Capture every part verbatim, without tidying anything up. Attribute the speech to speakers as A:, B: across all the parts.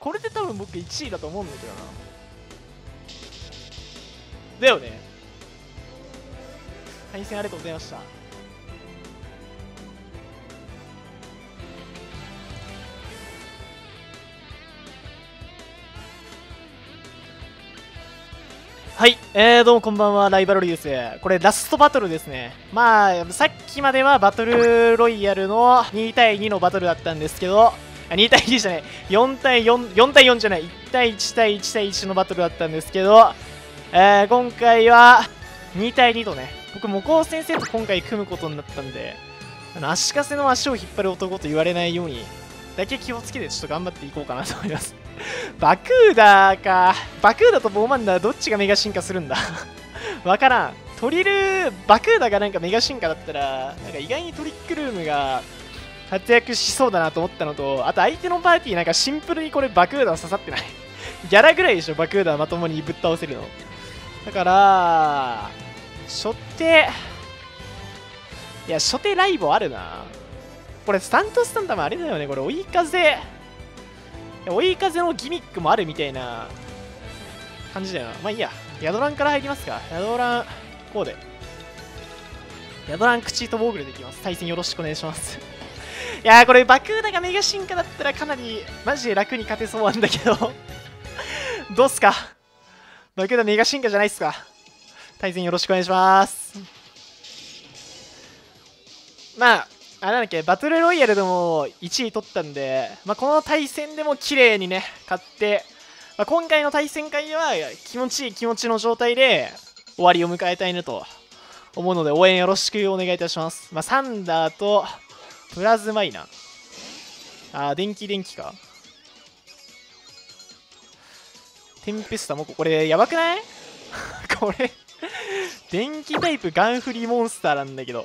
A: これで多分僕いちいだと思うんだけどな。だよね。対戦ありがとうございました。はい、えー、どうもこんばんは、ライバルリです。これラストバトルですね。まあ、さっきまではバトルロイヤルのに対にのバトルだったんですけど、に対にじゃない、よん対よん、よん対よんじゃない、いち対いち対いち対いちのバトルだったんですけど、えー、今回はに対にとね、僕、モコウ先生と今回組むことになったんで、あの足かせの足を引っ張る男と言われないように、だけ気をつけてちょっと頑張っていこうかなと思います。バクーダか。バクーダとボーマンダーどっちがメガ進化するんだわからん。トリル、バクーダがなんかメガ進化だったら、なんか意外にトリックルームが活躍しそうだなと思ったのと、あと相手のパーティーなんかシンプルにこれバクーダ刺さってないギャラぐらいでしょ、バクーダまともにぶっ倒せるの。だから、初手、いや、初手ライボあるな。これスタントスタンタもあれだよね、これ追い風。追い風のギミックもあるみたいな感じだよな。まあいいや。ヤドランから入りますか。ヤドラン、こうで。ヤドラン、口とボーグルでいきます。対戦よろしくお願いします。いやー、これバクーダがメガ進化だったらかなりマジで楽に勝てそうなんだけど。どうっすか。バクーダメガ進化じゃないっすか。対戦よろしくお願いします。まあ、あれなんだっけ、バトルロイヤルでもいちい取ったんで、まあ、この対戦でも綺麗にね、勝って、まあ、今回の対戦会では気持ちいい気持ちの状態で終わりを迎えたいなと思うので、応援よろしくお願いいたします。まあ、サンダーとプラズマイナ。あー、電気電気か。テンペスタもこれやばくないこれ、電気タイプガンフリーモンスターなんだけど。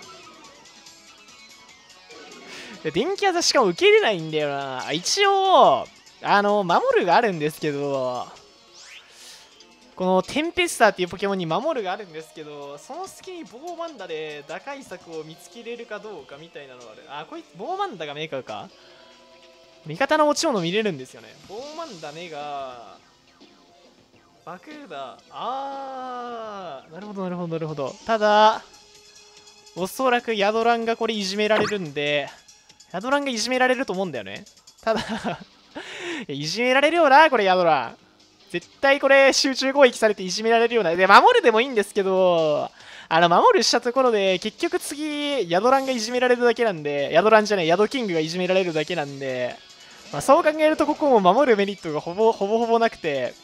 A: 電気技しかも受け入れないんだよな。一応、あの、守るがあるんですけど、このテンペスターっていうポケモンに守るがあるんですけど、その隙にボーマンダで打開策を見つけれるかどうかみたいなのがある。あ、こいつ、ボーマンダがメーカーか。味方の落ち物見れるんですよね。ボーマンダ、メガ、バクーダ、あー、なるほどなるほどなるほど。ただ、おそらくヤドランがこれいじめられるんで、ヤドランがいじめられると思うんだよね。ただいじめられるよな、これヤドラン。絶対これ集中攻撃されていじめられるような。で、守るでもいいんですけど、あの、守るしたところで、結局次、ヤドランがいじめられるだけなんで、ヤドランじゃない、ヤドキングがいじめられるだけなんで、まあ、そう考えるとここも守るメリットがほぼほぼほぼなくて、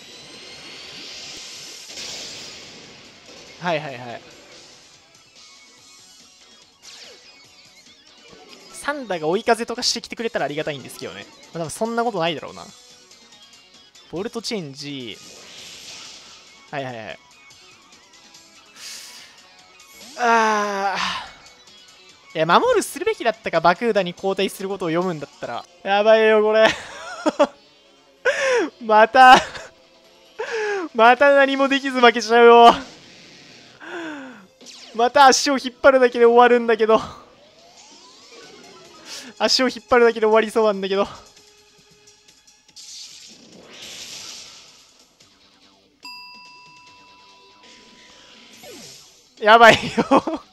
A: はいはいはい。サンダが追い風とかしてきてくれたらありがたいんですけどね。まあ、多分そんなことないだろうな。ボルトチェンジ。はいはいはい。あー。いや、守るするべきだったか、バクーダに交代することを読むんだったら。やばいよ、これ。またまた何もできず負けちゃうよ。また足を引っ張るだけで終わるんだけど。足を引っ張るだけで終わりそうなんだけど。やばいよ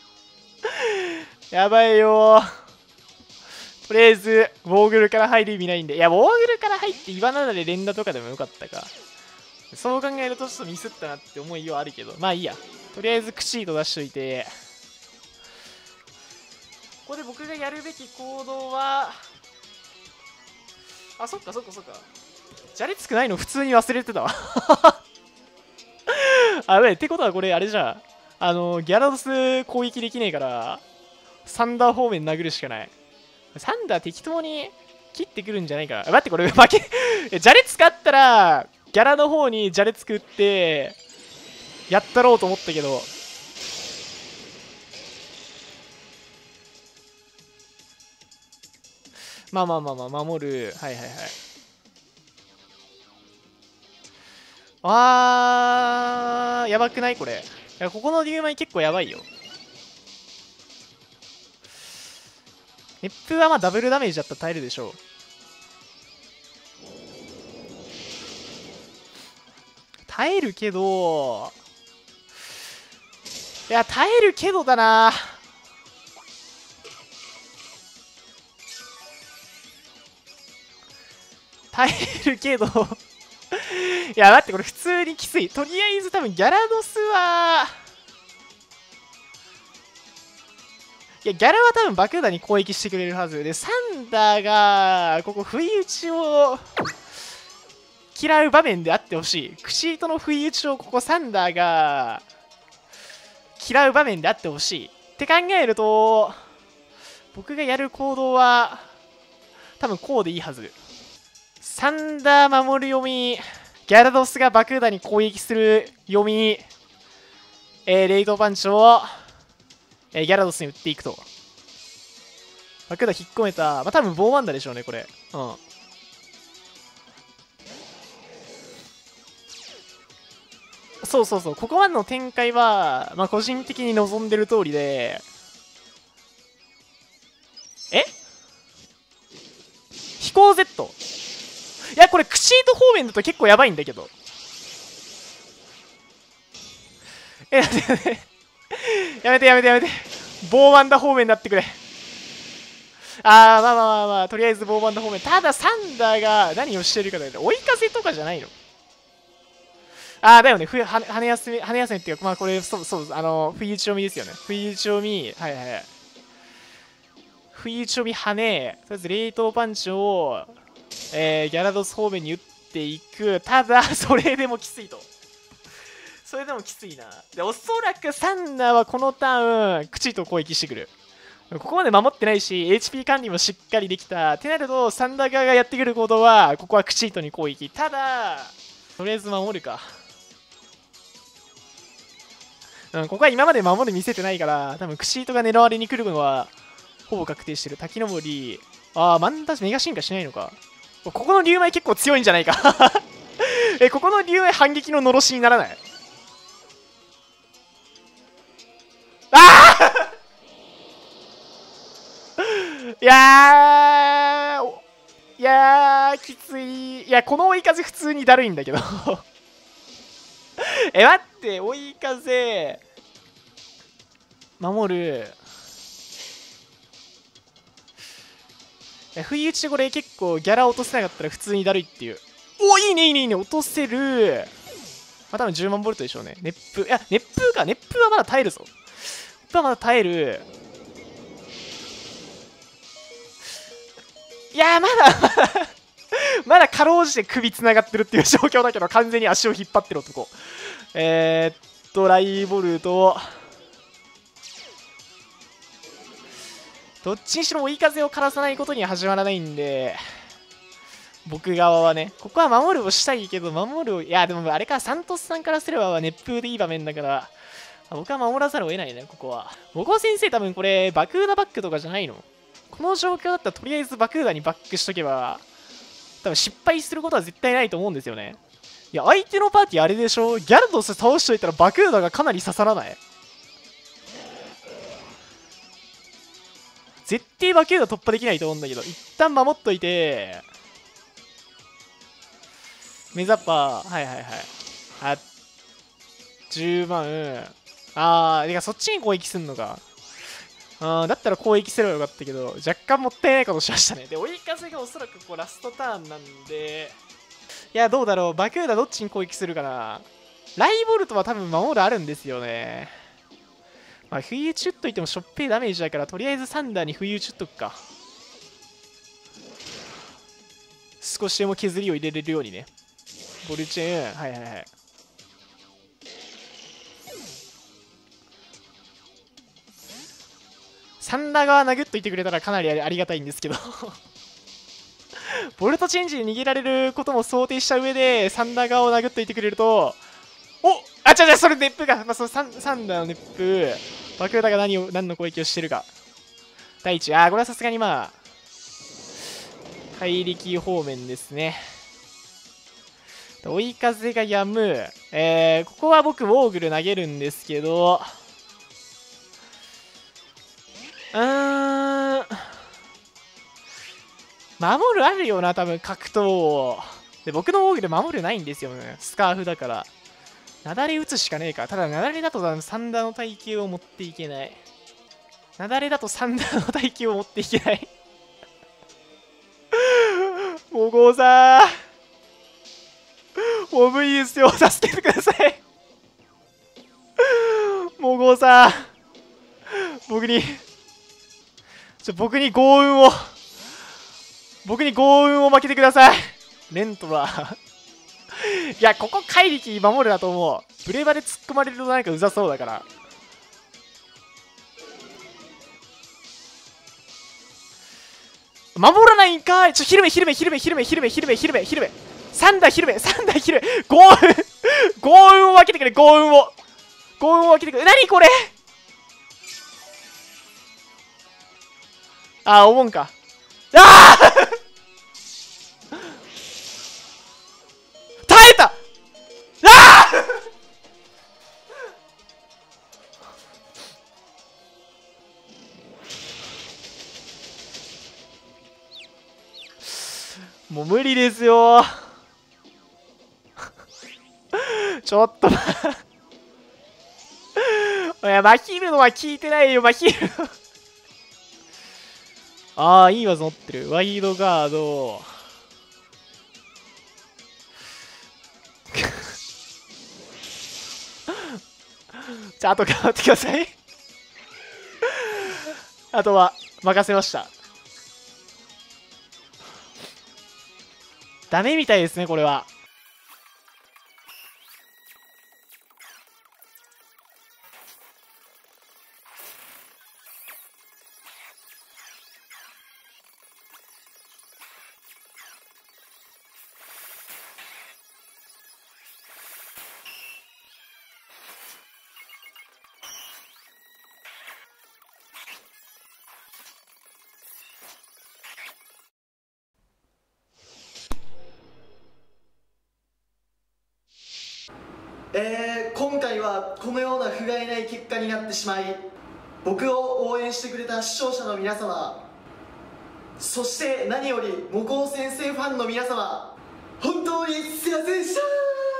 A: やばいよ。とりあえず、ウォーグルから入る意味ないんで。いや、ウォーグルから入って岩なで連打とかでもよかったか。そう考えるとちょっとミスったなって思いはあるけど。まあいいや。とりあえずクシート出しといて。ここで僕がやるべき行動は、あ、そっかそっかそっか。じゃれつくないの普通に忘れてたわあ、べってことはこれあれじゃん。あの、ギャラドス攻撃できねえから、サンダー方面殴るしかない。サンダー適当に切ってくるんじゃないかな。待って、これ負けじゃれ使ったら、ギャラの方にじゃれつくって、やったろうと思ったけど、まあまあまあまあ、守る。はいはいはい。あー、やばくないこれ。いや、ここのリュウマイ結構やばいよ。熱風はまあダブルダメージだったら耐えるでしょう。 耐えるけど、いや、耐えるけどだな。耐えるけどいや、待って、これ普通にきつい。とりあえず多分ギャラドスは、いや、ギャラは多分爆弾に攻撃してくれるはずで、サンダーが、ここ、不意打ちを嫌う場面であってほしい。クシートの不意打ちをここ、サンダーが嫌う場面であってほしい。って考えると、僕がやる行動は、多分こうでいいはず。サンダー守る読み、ギャラドスが爆弾に攻撃する読み、えー、レイトパンチを、えー、ギャラドスに打っていくと。爆弾引っ込めた。まあ、多分ボーマンダでしょうね、これ。うん。そうそうそう。ここまでの展開は、まあ、個人的に望んでる通りで、え飛行 Z。いや、これ、クシート方面だと結構やばいんだけど。え、やめてやめてやめてやめて。ボーマンダ方面になってくれ。あー、まあまあまあまあ、とりあえずボーマンダ方面。ただ、サンダーが何をしてるかだけど、追い風とかじゃないの？あー、だよね。ふは羽休め、羽休めっていうか、まあこれ、そう、そう、あの、不意打ち読みですよね。不意打ち読み、はいはいはい。不意打ち読み、羽、とりあえず冷凍パンチを、えー、ギャラドス方面に打っていく。ただ、それでもきついと。それでもきついな。で、おそらくサンダーはこのターン、きちっと攻撃してくる。ここまで守ってないし、エイチピー 管理もしっかりできた。ってなると、サンダー側がやってくることは、ここはクチートに攻撃。ただ、とりあえず守るか。うん、ここは今まで守る見せてないから、多分クシートが狙われに来るのは、ほぼ確定してる。滝登り。あー、マンダメガ進化しないのか。ここの竜舞結構強いんじゃないかえ、ここの竜舞反撃ののろしにならない？ああいやー、いやー、きつい。いや、この追い風普通にだるいんだけどえ、待って、追い風、守る。不意打ちでこれ結構ギャラ落とせなかったら普通にだるいっていう。お、いいねいいねいいね、落とせる。まあ多分じゅうまんボルトでしょうね。熱風。いや、熱風か。熱風はまだ耐えるぞ。熱風はまだ耐える。いやー、まだまだかろうじて首つながってるっていう状況だけど、完全に足を引っ張ってる男。えー、っと、ライボルト。どっちにしろ追い風を枯らさないことには始まらないんで、僕側はね、ここは守るをしたいけど、守るを、いや、でもあれか、サントスさんからすれば熱風でいい場面だから、僕は守らざるを得ないね、ここは。ボコ先生多分これ、バクーダバックとかじゃないの？この状況だったらとりあえずバクーダにバックしとけば、多分失敗することは絶対ないと思うんですよね。いや、相手のパーティーあれでしょ？ギャルドス倒しといたらバクーダがかなり刺さらない？絶対バクーダ突破できないと思うんだけど、一旦守っといて、メザッパー、はいはいはい。あ、じゅうまん。あー、てかそっちに攻撃すんのか。あー、だったら攻撃すればよかったけど、若干もったいないことしましたね。で、追い風がおそらくこうラストターンなんで、いや、どうだろう。バクーダどっちに攻撃するかな。ライボルトは多分守るあるんですよね。まあ、不意打ち打っといてもしょっぺいダメージだから、とりあえずサンダーに不意打ち打っとくか。少しでも削りを入れれるようにね。ボルチェン、はいはいはい。サンダー側殴っといてくれたらかなりありがたいんですけどボルトチェンジで逃げられることも想定した上で、サンダー側を殴っといてくれると、おあ、ちゃちゃ、それ熱風か。まあ、そのサンサンダーの熱風、バクーダが何を、何の攻撃をしてるか。第一、あー、これはさすがにまあ、怪力方面ですね。追い風が止む。えー、ここは僕、ウォーグル投げるんですけど、うーん、守るあるよな、多分格闘で、僕のウォーグル守るないんですよね。スカーフだから。 なだれ打つしかねえか。ただ、なだれだと三段の耐久を持っていけない。なだれだと三段の耐久を持っていけない。もごうさん。もう無理ですよ。助けてください。もごうさん。僕に、ちょ、僕に幸運を、僕に幸運を負けてください。レントラー。いや、ここ怪力守るだと思う。ブレバで突っ込まれるとなんかうざそうだから。守らないんかい。ちょ、ヒルメ、ヒルメ、ヒルメ、ヒルメ、ヒルメ、ヒルメ、ヒルメ、ヒルメ。三打ヒルメ、三打ヒルメ。幸運幸運を分けてくれ、幸運を。幸運を分けてくれ。何これ。あー、お盆か。ああ耐えた。ああもう無理ですよ。ちょっといや、マヒルのは聞いてないよ、マヒルああ、いい技持ってる。ワイドガード。じゃあ、あと頑張ってください。あとは、任せました。ダメみたいですね、これは。
B: えー、今回はこのような不甲斐ない結果になってしまい、僕を応援してくれた視聴者の皆様、そして何よりモコウ先生ファンの皆様、本当にすいませんでした。